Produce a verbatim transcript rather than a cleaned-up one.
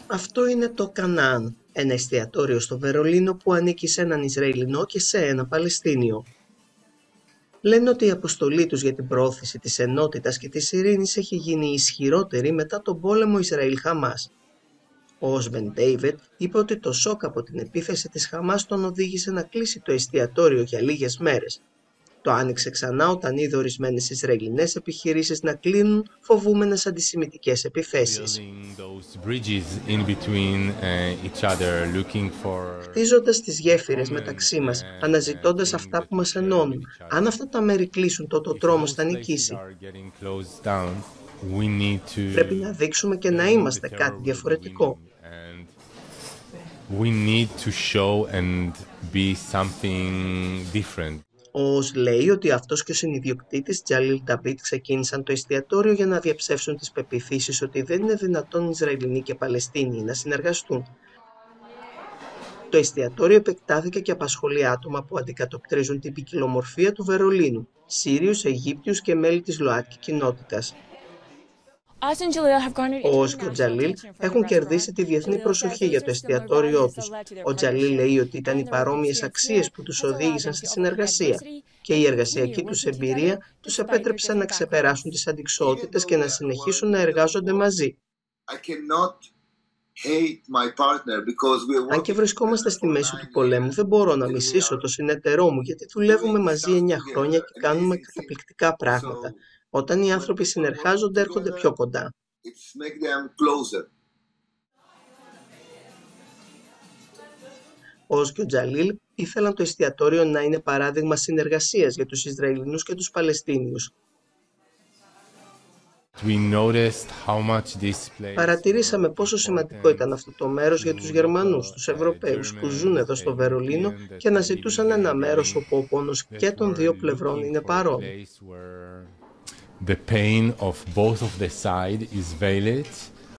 Αυτό είναι το Κανάν, ένα εστιατόριο στο Βερολίνο που ανήκει σε έναν Ισραηλινό και σε ένα Παλαιστίνιο. Λένε ότι η αποστολή τους για την προώθηση της ενότητας και της ειρήνης έχει γίνει ισχυρότερη μετά τον πόλεμο Ισραήλ-Χαμάς. Ο Όσβεν Ντέιβιτ είπε ότι το σοκ από την επίθεση της Χαμάς τον οδήγησε να κλείσει το εστιατόριο για λίγες μέρες. Το άνοιξε ξανά όταν είδε ορισμένες Ισραηλινές επιχειρήσεις να κλείνουν φοβούμενες αντισημιτικές επιθέσεις. Χτίζοντας τις γέφυρες μεταξύ μας, αναζητώντας αυτά που μας ενώνουν. Αν αυτά τα μέρη κλείσουν, τότε ο τρόμος θα νικήσει. Πρέπει να δείξουμε και να είμαστε κάτι διαφορετικό. Ο Ως λέει ότι αυτός και ο συνιδιοκτήτης Τζαλίλ Νταβίτ ξεκίνησαν το εστιατόριο για να διαψεύσουν τις πεποιθήσεις ότι δεν είναι δυνατόν Ισραηλινοί και Παλαιστίνοι να συνεργαστούν. Το εστιατόριο επεκτάθηκε και απασχολεί άτομα που αντικατοπτρίζουν την ποικιλομορφία του Βερολίνου, Σύριους, Αιγύπτιους και μέλη της ΛΟΑΤΚΙ κοινότητας. Ο Ως και ο Τζαλίλ έχουν κερδίσει τη διεθνή προσοχή για το εστιατόριό τους. Ο Τζαλίλ λέει ότι ήταν οι παρόμοιες αξίες που τους οδήγησαν στη συνεργασία και η εργασιακή τους εμπειρία τους επέτρεψαν να ξεπεράσουν τις αντιξοότητες και να συνεχίσουν να εργάζονται μαζί. Αν και βρισκόμαστε στη μέση του πολέμου, δεν μπορώ να μισήσω το συνεταιρό μου, γιατί δουλεύουμε μαζί εννιά χρόνια και κάνουμε καταπληκτικά πράγματα. Όταν οι άνθρωποι συνεργάζονται, έρχονται πιο κοντά. Ο Ως και ο Τζαλίλ ήθελαν το εστιατόριο να είναι παράδειγμα συνεργασίας για τους Ισραηλινούς και τους Παλαιστίνιους. Παρατηρήσαμε πόσο σημαντικό ήταν αυτό το μέρος για τους Γερμανούς, τους Ευρωπαίους που ζουν εδώ στο Βερολίνο και αναζητούσαν ένα μέρος όπου ο πόνος και των δύο πλευρών είναι παρόν. The pain of both of the side is valid